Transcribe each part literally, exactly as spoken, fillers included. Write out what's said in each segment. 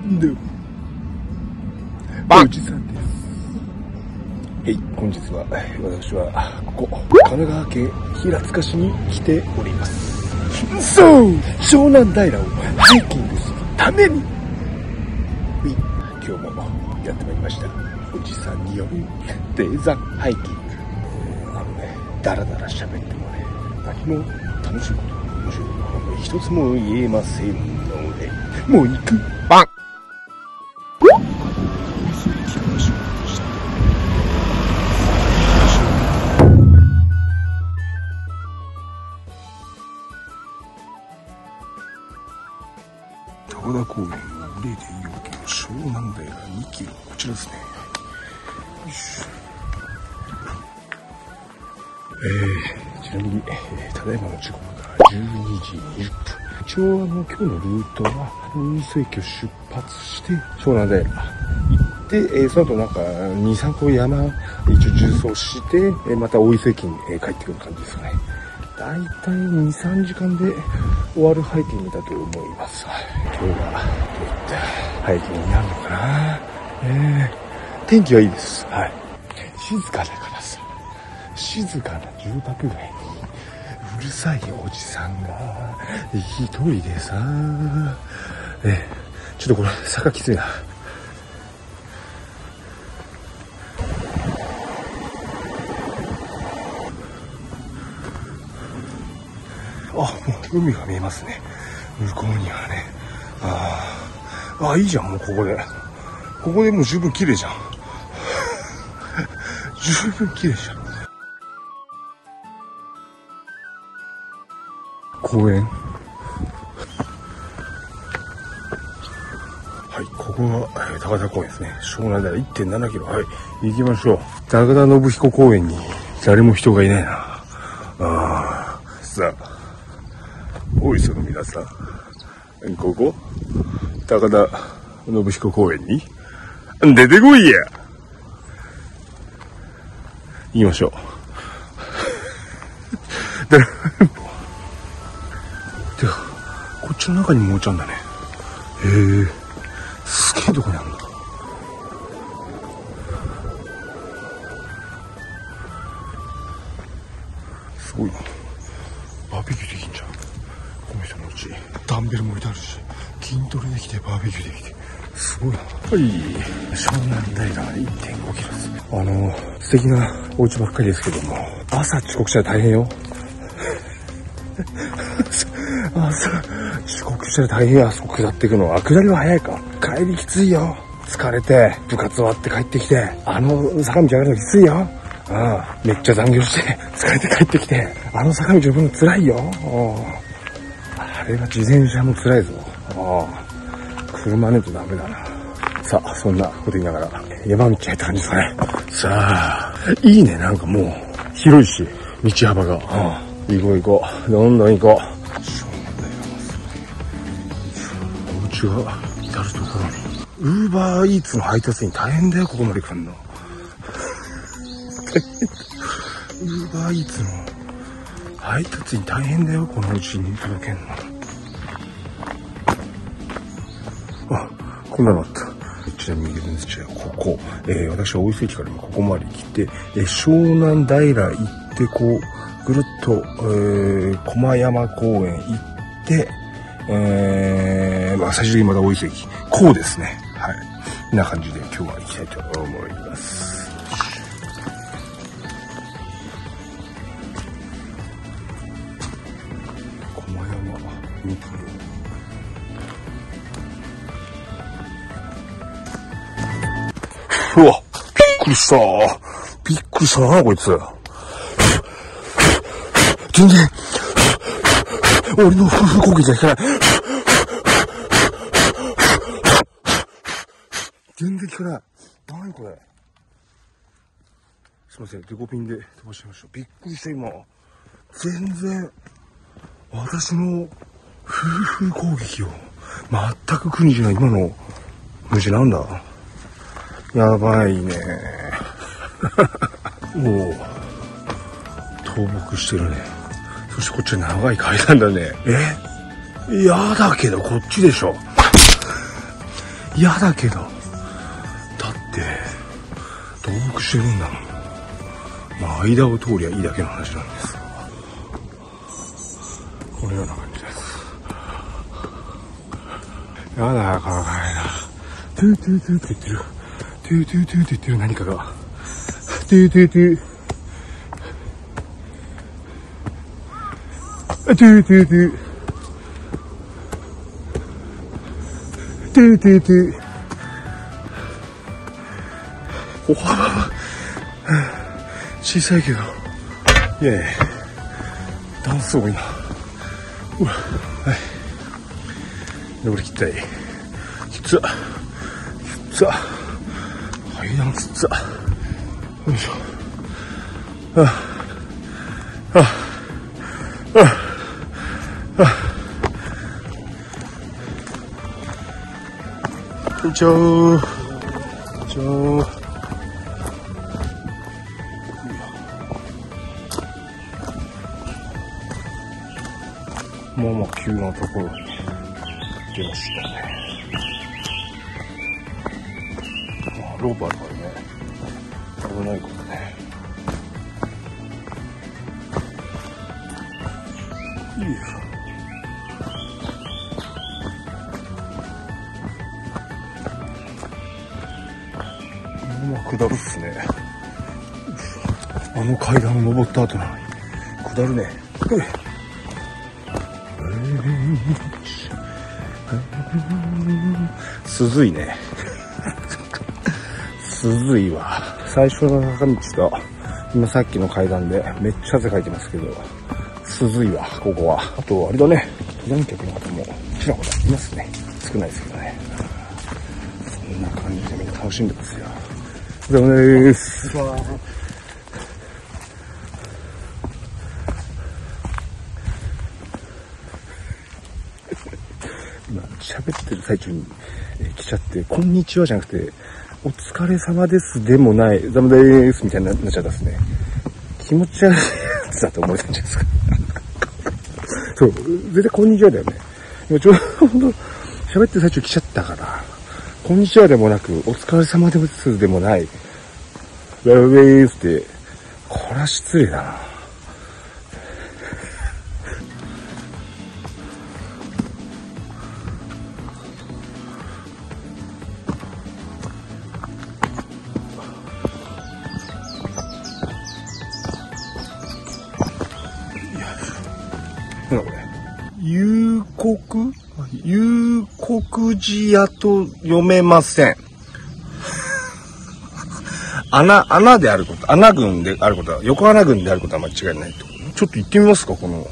どおじさんです。はい、本日は私はここ神奈川県平塚市に来ております。そう、湘南平をハイキングするために今日もやってまいりました。おじさんによる低山ハイキング。あのね、だらだら喋ってもね、何も楽しいこと面白いこと一つも言えませんので、もう行くバン。高田公園のれいてんよんキロ、湘南平にキロ、こちらですね。よいしょ。えー、ちなみに、えー、ただいまの時刻がじゅうにじにじゅっぷん。一応あの今日のルートは大磯駅を出発して湘南平行って、えー、その後なんかに、さんこ山一応縦走して、えー、また大磯駅に、えー、帰ってくる感じですかね。だいたいに、さんじかんで終わるハイキングだと思います。今日はどういったハイキングになるのかな。えー、天気はいいです。はい。静かだからさ、静かな住宅街にうるさいおじさんが一人でさ、えー、ちょっとこれ坂きついな。あ、もう海が見えますね。向こうにはね。ああ、あ、いいじゃん、もうここで。ここでもう十分綺麗じゃん。十分綺麗じゃん。公園。はい、ここが、えー、高田公園ですね。湘南平 いってんななキロ。はい、行きましょう。高田信彦公園に誰も人がいないな。ああ、さあ。おいその皆さん、ここ高田信彦公園に出てこいや。行きましょう。で、てかこっちの中にもお茶んだね。へえ、すげえとこにあるんだ。すごいな。バーベキューできんじゃん。この人のうちダンベルも置いてあるし、筋トレできてバーベキューできて、すごいな。はい、湘南平 いってんごキロです。あの素敵なお家ばっかりですけども、朝遅刻したら大変よ。朝遅刻したら大変や。そこ下っていくのは下りは早いか、帰りきついよ。疲れて部活終わって帰ってきて、あの坂道上がるのきついよ。ああ、めっちゃ残業して疲れて帰ってきて、あの坂道上るの辛いよ。ああれは自転車も辛いぞ。ああ、車ねえとダメだな。さあ、そんなこと言いながら山道入った感じですかね。さあ、いいね。なんかもう広いし道幅が。ああ、行こう行こう、どんどん行こう。湘南平お家が至るところに。ウーバーイーツの配達員大変だよ、ここまで来んの。ウーバーイーツの配達員大変だよ、このうちに届けんの。あ、こんなのあった。ちなみに全然違う。ここ、えー、私は大磯駅からここまで来て、えー、湘南平行ってこうぐるっと、えー、駒山公園行って、えー、まあ最終的にまた大磯駅こうですね。はい、こんな感じで今日は行きたいと思います。にキロ。うわ、びっくりしたびっくりしたな、こいつ。全然俺の夫婦攻撃が効かない。全然効かない。何これ。すいません、デコピンで飛ばしました。びっくりした今。全然私の夫婦攻撃を全く苦にしない。今の虫なんだ。やばいね。もう倒木してるね。そしてこっちは長い階段だね。え、やだけどこっちでしょ。 嫌だけど、だって倒木してるんだもん。まあ間を通りゃいいだけの話なんですが、このような感じです。やだ、かわいいな。トゥートゥートゥーって言ってる。トゥートゥートゥーって言ってる何かが。トゥートゥートゥー。トゥートゥートゥー。トゥートゥートゥー。おは小さいけど、いやいや、ダンス多いな。うわ、はい。登りきったい。きつっ。きつっ。階段きつっ。よいしょ。ああ。ああ。ああ。よいしょー。よいしょー。まあまあ急なところに出ましたね。まあロープあるからね、危ないからね。いいよ。まあ下るっすね。あの階段を登った後なのに下るね。うい涼いね。涼いわ。最初の坂道と今さっきの階段でめっちゃ汗かいてますけど、涼いわここは。あとあれだね、登山客の方もちらほらいますね。少ないですけどね。そんな感じでみんな楽しんでますよ。お疲れ様です。今喋ってる最中に、えー、来ちゃって、こんにちはじゃなくて、お疲れ様ですでもない、ざまでーすみたいになっちゃったですね。気持ち悪いやつだと思えたんじゃないですか。そう、絶対こんにちはだよね。今ちょうど喋ってる最中来ちゃったから、こんにちはでもなく、お疲れ様ですでもない、ウェイウェイって、これは失礼だな。なんだこれ。幽谷幽谷寺屋と読めません。穴、穴であること、穴群であることは、横穴群であることは間違いないと。ちょっと行ってみますか、この。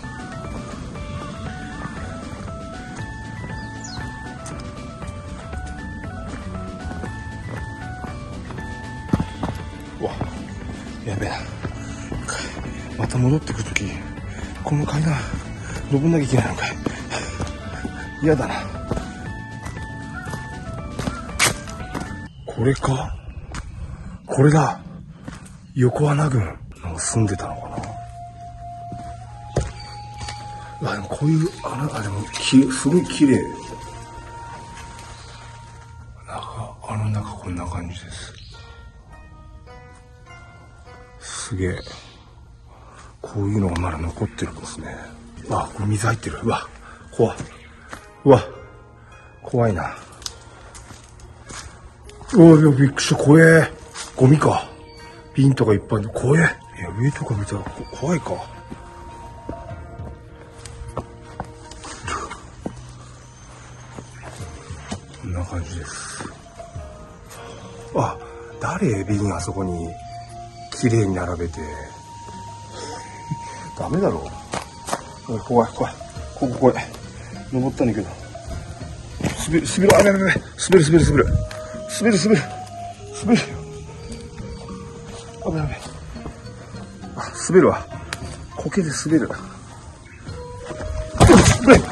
うわ、やべえな。また戻ってくるとき、この階段、登んなきゃいけないのかい。嫌だな。これか？これだ。横穴群の住んでたのかな。あ、でもこういう穴、あ、でもきすごい綺麗。中、あの中こんな感じです。すげえ。こういうのがまだ残ってるんですね。あ、これ水入ってる。うわ、怖い。うわ、怖いな。うわ、びっくりした。怖え。ゴミか。瓶とかいっぱいで怖え。いや、上とか見たら怖いか。こんな感じです。あ、誰瓶あそこに綺麗に並べて。ダメだろう。怖い怖い。ここ怖い。登ったんだけど。滑る、滑る、あ、やべやべ、滑る滑る滑る。滑る滑る。滑るよ。あべやべ。あ、滑るわ。苔で滑る。危ない。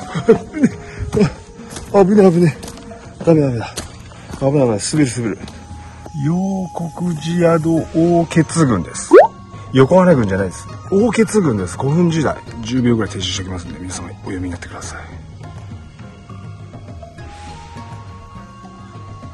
危ない危ない。ダメダメだ。危ない危ない。滑る滑る。陽谷寺宿大穴群です。横穴群じゃないです。大穴群です。ごふん時代。じゅうびょうぐらい停止しておきますので、皆様お読みになってください。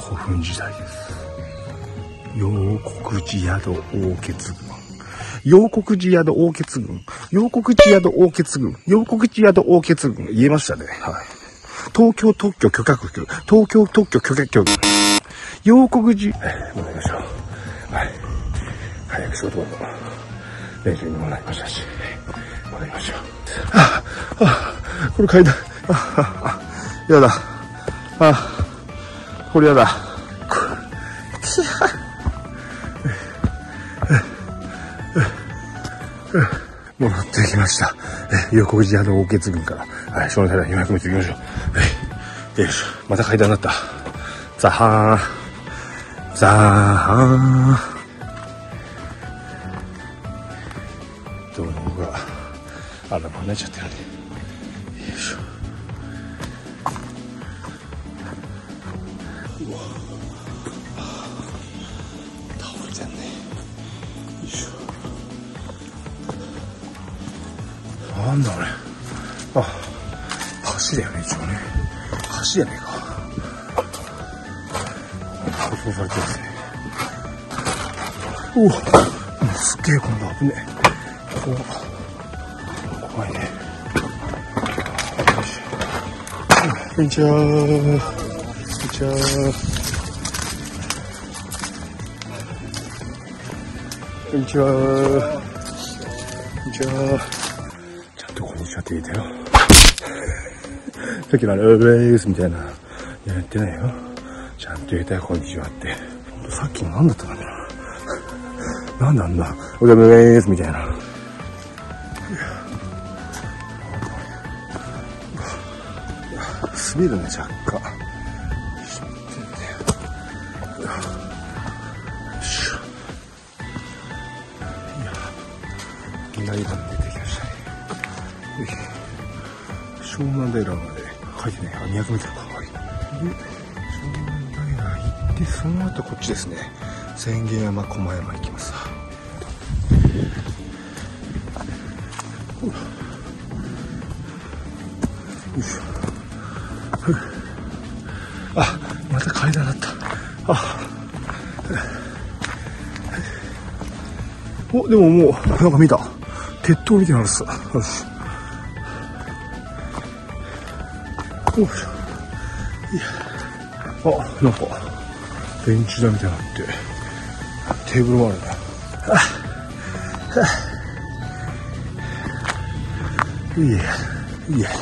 古墳時代です。陽国寺宿王傑軍。陽国寺宿王傑軍。陽国寺宿王傑軍。陽国寺宿王傑軍。言えましたね。はい。東京特許許可局。東京特許許可局。陽国寺。はい、戻りましょう。はい。早く仕事も練習にもなりましたし。戻りましょう。ああ、あこれ階段。ああ、やだ。あこれやだ。戻ってきました。え、横口宿王傑軍から、はい、その平にひゃくメートル行きましょう。はい、よいしょ。また階段になった。ザハーン。ザハーン。動画、あら、離れちゃってるね。よいしょ。うわ。倒れてんね。よいしょ。なんだあれ。あ、橋だよね、一応ね。橋やねえか。舗装されてますね。おお、すっげえ、今度危ねえ。怖っ。怖いね。こんにちは。こんにちは。こんにちは。こんにちは。ちゃんとこんにちはって言えたよ。さっきのあれ、ウェイスみたいな。やってないよ。ちゃんと言えたよ、こんにちはって。さっきの何だったかな。なんなんだ。ウェイスみたいな。滑るね、若干。内段出てきましたね。湘南平まで書いてね、あ、にひゃくメートルか。はい。で、湘南平行って、その後こっちですね。千間山、駒山行きます。よいしょ。あ、また階段だった。あ。お、でももう、なんか見た。鉄塔みたいなのさ。よし。よいしょ。いや。あ、なんか、ベンチだみたいになって、テーブルもあるね。あ、はあ、いいえ、いいえ。よ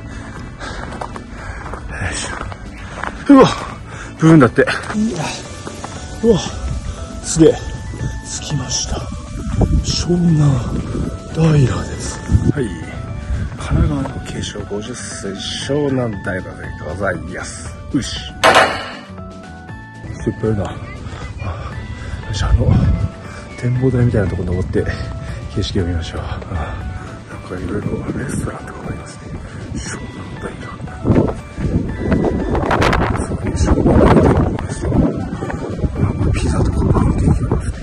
いしょ。うわ、ブーンだって。うわ、すげえ。着きました。湘南平です。はい。神奈川の継承ごじゅっさい湘南平でございます。よし。すっぱいな。あ、よし、あの、展望台みたいなところ登って景色を見ましょう。あ、なんかいろいろレストランとかもありますね。湘南平。すごい湘南平と思いますよ。なんかピザとかパンケーキありますね。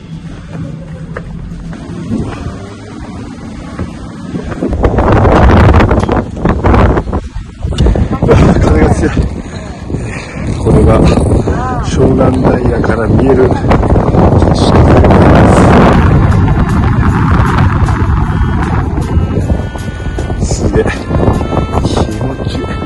風が強い。これが湘南平から見える景色でございます。すげえ気持ちいい。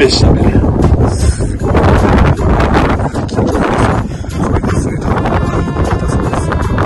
でしたね。すごい。緊張ですね。これですね、多分。硬そうです。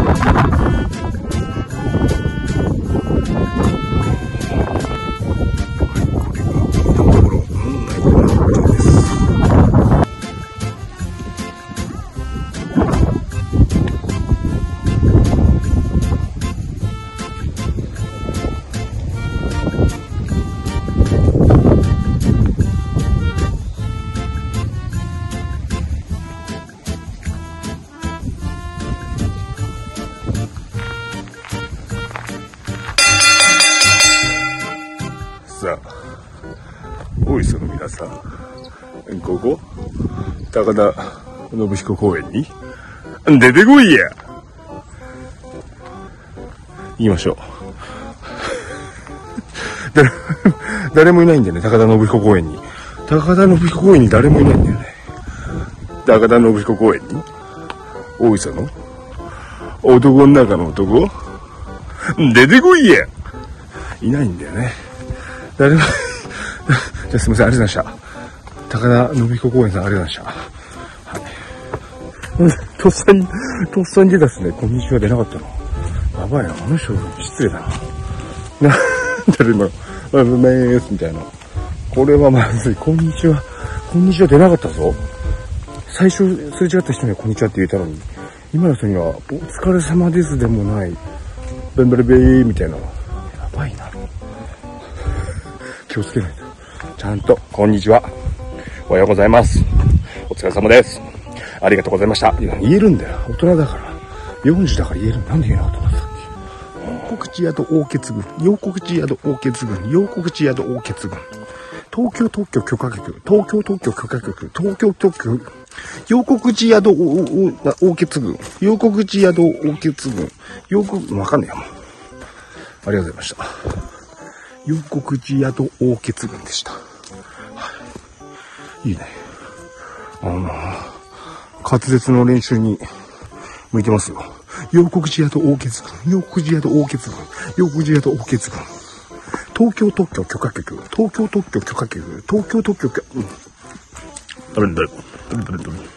さあ、大磯の皆さん、ここ高田信彦公園に出てこいや。言いましょう。誰, 誰もいないんだよね、高田信彦公園に。高田信彦公園に誰もいないんだよね。高田信彦公園に大磯の男の中の男出てこいや。いないんだよね。誰もじゃあすみません、ありがとうございました。高田信彦公園さん、ありがとうございました。はい。とっさに、とっさに出たっすね。こんにちは出なかったの。やばいな、あの人、失礼だな。なんだろ、今、あの、ねーす、みたいな。これはまずい。こんにちは、こんにちは出なかったぞ。最初、すれ違った人にはこんにちはって言えたのに、今の人には、お疲れ様ですでもない、ベンベレベーみたいな。やばいな。気をつけないと。ちゃんと、こんにちは。おはようございます。お疲れ様です。ありがとうございました。いや、言えるんだよ。大人だから。よんじゅうだから言える。なんで言えなかったんだっけ。陽国地宿王傑軍。陽国地宿王傑軍。陽国地宿王傑軍。東京特許許可局。東京特許許可局。東京特許。陽国地宿王傑軍。陽国地宿王傑軍。陽国、わかんねえやもん。ありがとうございました。陽国地宿王傑軍でした。はい、いいね。あのー、滑舌の練習に向いてますよ。陽国地宿王傑軍。陽国地宿王傑軍。陽国地宿王傑軍。東京特許許可局。東京特許許可局。東京特許許可、うん。どれどれどれどれどれ。